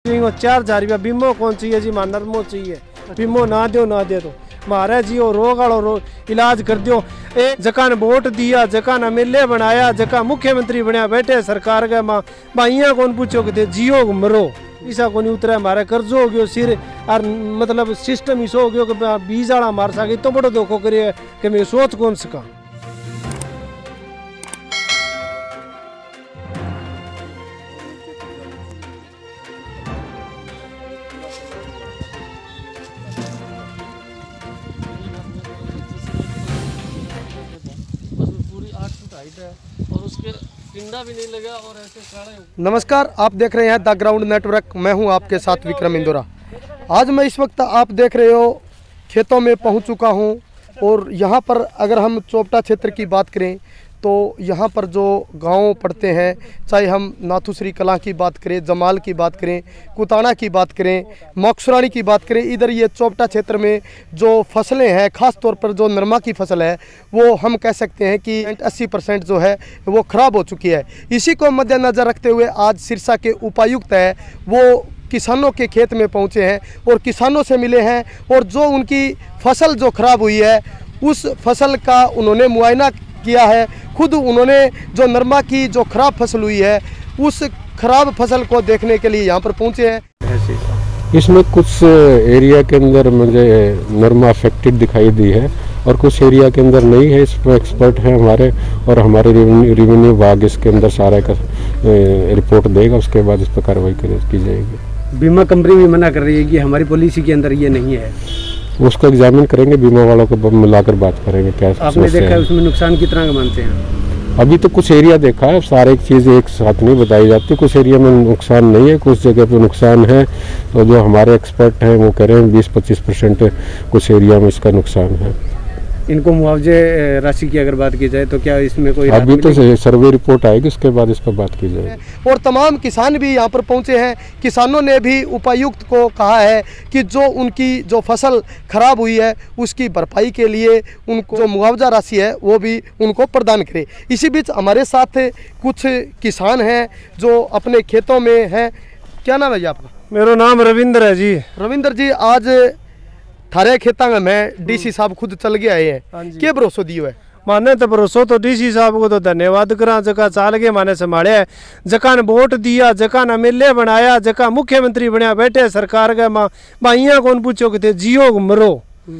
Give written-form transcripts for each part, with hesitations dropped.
4,000 रुपया बीमो कौन चाहिए जी, मां नरमो चाहिए, बीमो ना दे तो मारे जी वो रोग वालो इलाज कर दियो। एक जका ने वोट दिया, जका ने एमएलए बनाया, जका मुख्यमंत्री बनया बैठे सरकार के मां भाइया कौन पूछो कि जियो मरो ऐसा को नहीं उतरा। हमारे कर्जो हो गयो सिर और मतलब सिस्टम इसो हो गयो कि 20 वाला मार सके, तो बड़ो धोखो करे कि मैं सोच कौन सका। और उसके टिंडा भी नहीं लगा और ऐसे खड़े। नमस्कार, आप देख रहे हैं द ग्राउंड नेटवर्क। मैं हूं आपके साथ विक्रम इंदौरा। आज मैं इस वक्त आप देख रहे हो खेतों में पहुंच चुका हूं और यहां पर अगर हम चोपटा क्षेत्र की बात करें तो यहाँ पर जो गांव पड़ते हैं, चाहे हम नाथुश्री कलां की बात करें, जमाल की बात करें, कुताना की बात करें, मोक्सरानी की बात करें, इधर ये चोपटा क्षेत्र में जो फसलें हैं, ख़ास तौर पर जो नरमा की फसल है वो हम कह सकते हैं कि 80% जो है वो ख़राब हो चुकी है। इसी को मद्देनज़र रखते हुए आज सिरसा के उपायुक्त है वो किसानों के खेत में पहुँचे हैं और किसानों से मिले हैं और जो उनकी फसल जो ख़राब हुई है उस फसल का उन्होंने मुआयना किया है। खुद उन्होंने जो नरमा की जो खराब फसल हुई है उस खराब फसल को देखने के लिए यहाँ पर पहुँचे हैं। इसमें कुछ एरिया के अंदर मुझे नरमा अफेक्टेड दिखाई दी है और कुछ एरिया के अंदर नहीं है। इस पर एक्सपर्ट हैं हमारे और हमारे रेवेन्यू विभाग इसके अंदर सारा का रिपोर्ट देगा, उसके बाद इस पर कार्रवाई की जाएगी। बीमा कंपनी भी मना कर रही है कि हमारी पॉलिसी के अंदर ये नहीं है। उसको एग्जामिन करेंगे, बीमा वालों को मिलाकर बात करेंगे क्या आपने देखा है उसमें नुकसान कितना का मानते हैं? अभी तो कुछ एरिया देखा है, सारे चीज़ एक साथ नहीं बताई जाती। कुछ एरिया में नुकसान नहीं है, कुछ जगह पे नुकसान है। तो जो हमारे एक्सपर्ट हैं वो कह रहे हैं 20-25% कुछ एरिया में इसका नुकसान है। इनको मुआवजे राशि की अगर बात की जाए तो क्या इसमें कोई अभी तो सर्वे रिपोर्ट आएगी, उसके बाद इस पर बात की जाएगी। और तमाम किसान भी यहाँ पर पहुँचे हैं। किसानों ने भी उपायुक्त को कहा है कि जो उनकी जो फसल खराब हुई है उसकी भरपाई के लिए उनको जो मुआवजा राशि है वो भी उनको प्रदान करे। इसी बीच हमारे साथ कुछ किसान हैं जो अपने खेतों में हैं। क्या नाम है जी आपका? मेरा नाम रविंद्र है जी। रविंद्र जी, आज थारे खेता में डीसी साहब खुद चल के आए हैं, क्या भरोसा दियो है? माने तो भरोसा तो डीसी साहब को तो धन्यवाद करा, जका चाल के माने संभाले, जका ने वोट दिया, जका ने एमएलए बनाया, जका मुख्यमंत्री बनया बैठे सरकार के मां भाइया कौन पूछो कि जियो मरो।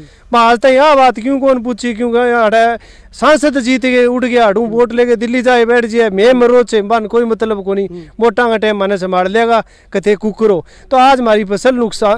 आज तक यह बात क्यों कौन पूछी, क्यों सांसद जीत के उठ गया हूँ वोट लेके दिल्ली जाए बैठ जाए, मैं मरो चे बन कोई मतलब को नहीं, वोटा का टाइम मैंने संभाल लेगा कथे कुकरो। तो आज हमारी फसल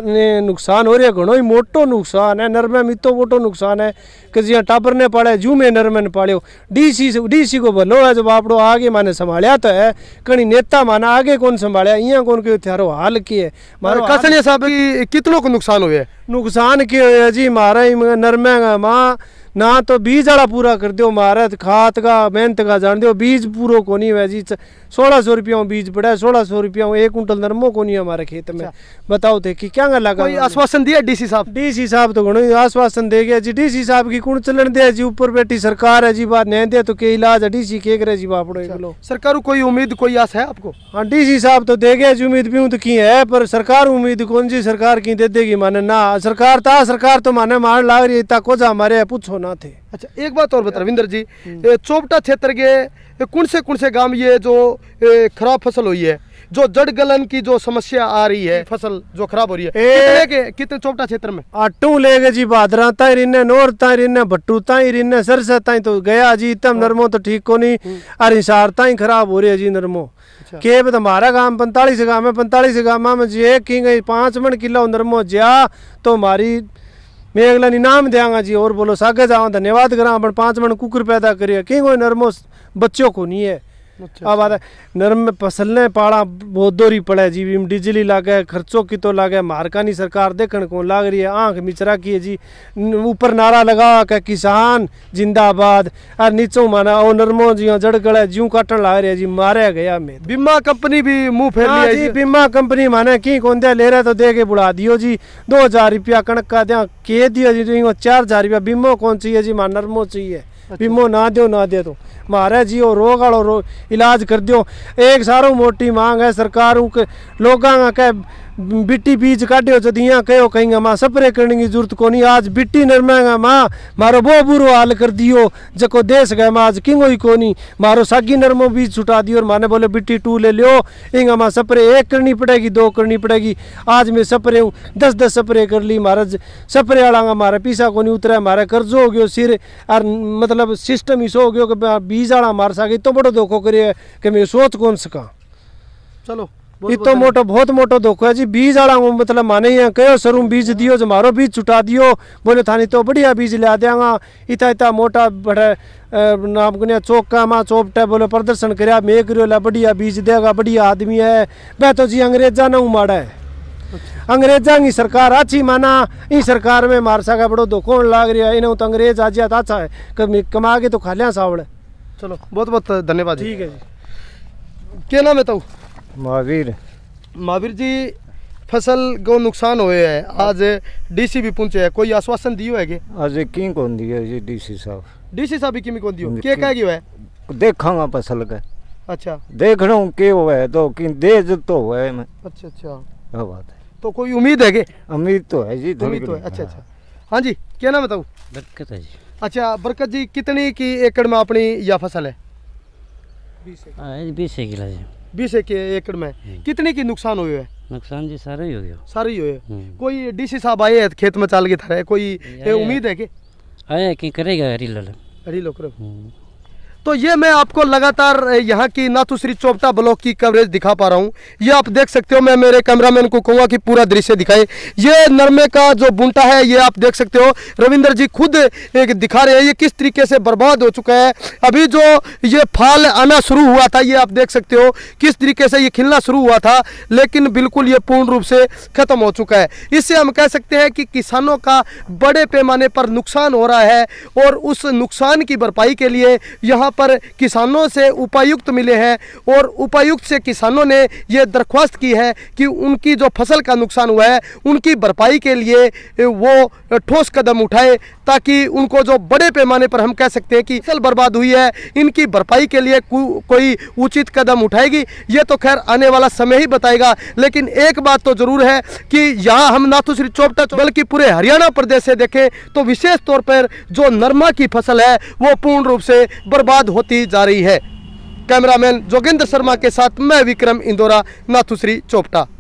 नुकसान हो रहा है, घणो ही मोटो नुकसान है। नरमे में तो मोटो नुकसान है कि जिया टाबर ने पाले जू में नरमे ने पालो। डीसी को भलो है जब आपड़ो आगे मैंने संभालिया तो है, कहीं नेता माना आगे कौन संभालिया, इं कौन के थारो हाल की है। कसनिया साहब कितनों को नुकसान हुए? नुकसान क्या है जी, मारा नरमे का माँ ना तो बीज वाला पूरा कर दो, मारा खाद का मेहनत का जान दो, बीज पूरा को नहीं है जी। 1600 रुपया बीज पड़ा है, 1600 रुपया 1 कुंटल नरमो को नहीं है हमारे खेत में। बताओ थे कि क्या लगा? कोई आश्वासन दिया डीसी साहब? डीसी साहब तो घणो आश्वासन दे गया जी। डीसी साहब की कुण चलन दे जी, ऊपर बैठी सरकार है जी, बात नहीं दे तो के इलाज है। डीसी के करे जी बापड़ो सरकार कोई उम्मीद कोई आस है आपको? हाँ, डीसी साहब तो दे गया जी, उम्मीद भी तो की है, पर सरकार उम्मीद कौन जी सरकार की दे देगी माने ना। सरकार तो माने मार लाग रही है, को जा हमारे पूछो ना थे। अच्छा, एक बात और बता रविंद्र जी, चोपटा क्षेत्र के कौन से गांव ये जो खराब फसल हुई है, जो जड़ गलन की जो समस्या आ रही है, फसल जो खराब हो रही है, कितने चोपटा क्षेत्र में? आटू लेगे जी, बादरा ताई रिन्ने, नोर ताई रिन्ने, भट्टू ताई रिन्ने, सरसा ताई तो गया जी। तम नरमो तो ठीक को नहीं, और हिसार ताई खराब हो रही है जी नरमो। के बता हमारा गांव 45 गांव है, 45 गांव में जी एक की गई 5 मन किलो नरमो जा तो हमारी मैं अगला इनाम देंगा जी। और बोलो सागे जाओ धन्यवाद करा, अपन 5 मन कुकर पैदा करिए कि कोई नरमो बच्चों को नहीं है। अब बात है नरम में फसलने पाड़ा बहुत दोरी पड़े जी, डीजली लागे, खर्चों की तो लागे, मारकानी सरकार देखने को लाग रही है, आंख मिचरा की है जी। ऊपर नारा लगा के किसान जिंदाबाद, और नीचों माना ओ नरमो जी जड़ गड़े ज्यों काटन लाग रही है जी, मारे गया में। बीमा कंपनी भी मुंह फेर लिया जी। बीमा कंपनी माने की कौन दे ले रहे तो दे के बुढ़ा दियो जी। 2000 रुपया कणक का दिया के दियो जी, 4000 रुपया बीमो कौन चाहिए जी, मां नरमो चाहिए, बीमो ना दे तो मारे जी वो रोग वालो इलाज कर दियो। एक सारो मोटी मांग है सरकार के लोगों का बिट्टी बीज काटे जदियाँ कहो कहीं माँ स्प्रे करने की जरूरत को नहीं। आज बिट्टी नरमेगा माँ मारो वो बुरो हाल कर दियो जको देश गए माँ आज किंगो ही को नहीं मारो सागी नरमो बीज छुटा दियो और माने बोले बिट्टी 2 ले लियो इंगा माँ स्प्रे 1 करनी पड़ेगी 2 करनी पड़ेगी। आज मैं स्प्रे हूँ 10 स्प्रे कर ली महाराज स्प्रे वाला मारे पीसा को नहीं उतरा मारे कर्जो हो गयो सिर और मतलब सिस्टम इस हो गयो कि बीज वाला मार सके तो बड़ो धोखो करे कि मैं सोच कौन सका। चलो इतो मोटो बहुत मोटो धोखो है जी। बीज वाला मतलब माने यहाँ कहो सरू बीज दियो जो मारो बीज छुटा दियो बोले थानी तो बढ़िया बीज ला देंगा इतना इतना मोटा बड़े नाम को चौका माँ चौपटा बोले प्रदर्शन कराया मैं करो ला बढ़िया बीज देगा बढ़िया आदमी है वह तो जी अंग्रेजा न माड़ा है। अंग्रेजा की सरकार अच्छी माना इन सरकार में मार सका बड़ो धोखो लाग रहा है इन्हें तो अंग्रेज आज अच्छा है कमा के तो खा लिया सावड़। चलो बहुत बहुत धन्यवाद। ठीक है जी। क्या नाम है तो? महावीर। महावीर जी फसल को नुकसान हुए है आज डीसी भी पहुंचे है कोई आश्वासन दियो है के? आज की कौन दिया जी डीसी साहब? डीसी साहब भी किमी कौन दियो के कह गयो है? देखा फसल का। अच्छा देखना के हुआ है तो कि दे तो हुआ है मैं। अच्छा अच्छा क्या बात है तो कोई उम्मीद है के? उम्मीद तो है जी उम्मीद तो है। अच्छा अच्छा हाँ जी क्या नाम बताऊँ? बरकत है जी। अच्छा बरकत जी कितनी की एकड़ में अपनी यह फसल है? 20 किला जी। 20 एकड़ में कितने की नुकसान हुए है? नुकसान जी सारा ही हो गया। सारे ही हुए। कोई डीसी साहब आए हैं खेत में चाल के थारे कोई उम्मीद है कि आया कि करेगा हरी लाल हरी लोकर? तो ये मैं आपको लगातार यहाँ की नाथुश्री चोपटा ब्लॉक की कवरेज दिखा पा रहा हूँ। ये आप देख सकते हो। मैं मेरे कैमरामैन को कहूँगा कि पूरा दृश्य दिखाए। ये नरमे का जो बुंटा है ये आप देख सकते हो। रविंदर जी खुद एक दिखा रहे हैं ये किस तरीके से बर्बाद हो चुका है। अभी जो ये फाल आना शुरू हुआ था ये आप देख सकते हो किस तरीके से ये खिलना शुरू हुआ था लेकिन बिल्कुल ये पूर्ण रूप से खत्म हो चुका है। इससे हम कह सकते हैं कि किसानों का बड़े पैमाने पर नुकसान हो रहा है और उस नुकसान की भरपाई के लिए यहाँ पर किसानों से उपायुक्त मिले हैं और उपायुक्त से किसानों ने यह दरख्वास्त की है कि उनकी जो फसल का नुकसान हुआ है उनकी भरपाई के लिए वो ठोस कदम उठाए ताकि उनको जो बड़े पैमाने पर हम कह सकते हैं कि फसल बर्बाद हुई है इनकी भरपाई के लिए कोई उचित कदम उठाएगी। ये तो खैर आने वाला समय ही बताएगा। लेकिन एक बात तो जरूर है कि यहाँ हम नाथुश्री चोपटा बल्कि पूरे हरियाणा प्रदेश से देखें तो विशेष तौर पर जो नरमा की फसल है वो पूर्ण रूप से बर्बाद होती जा रही है। कैमरामैन जोगेंद्र शर्मा के साथ मैं विक्रम इंदौरा, नाथुश्री चोपटा।